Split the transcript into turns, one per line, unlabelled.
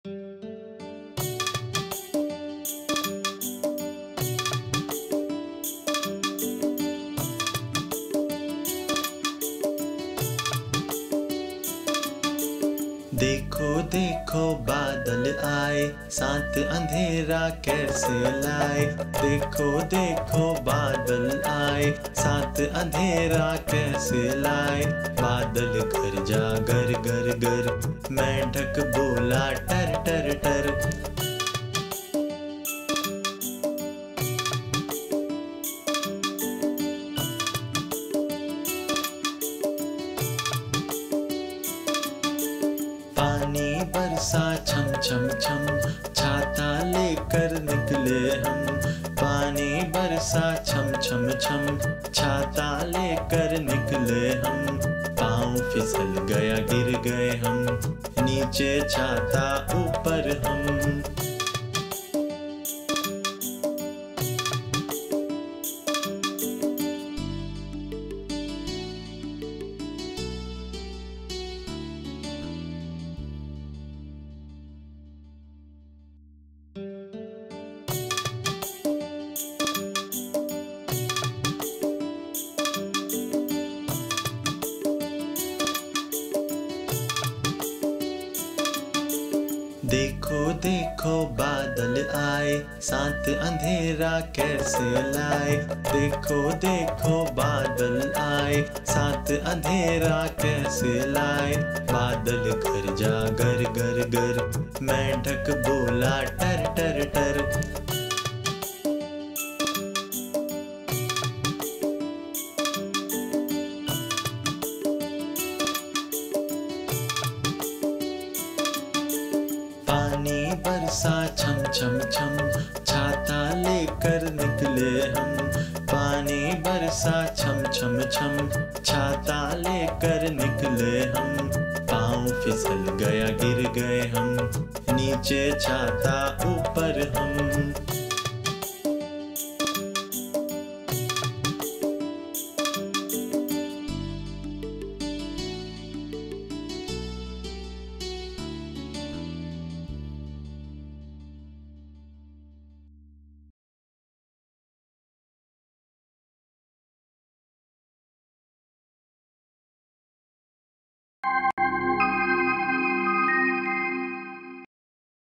देखो देखो बादल आए, साथ अंधेरा कैसे लाए। देखो देखो बादल आए, साथ अंधेरा कैसे लाए। बादल घर जा गर गर गर, मेंढक बोला टर टर टर। पानी बरसा छम छम छम, छाता लेकर निकले हम। पानी बरसा छम छम छम, छाता लेकर निकले हम। पाँव फिसल गया गिर गए हम, नीचे छाता ऊपर हम। देखो देखो बादल आए, साथ अंधेरा कैसे लाए। देखो देखो बादल आए, साथ अंधेरा कैसे लाए। बादल घर जा गर गर गर, मेंढक बोला टर टर टर। पानी बरसा छम छम छम, छाता लेकर निकले हम। पानी बरसा छम छम छम, छाता लेकर निकले हम। पाँव फिसल गया गिर गए हम, नीचे छाता ऊपर हम।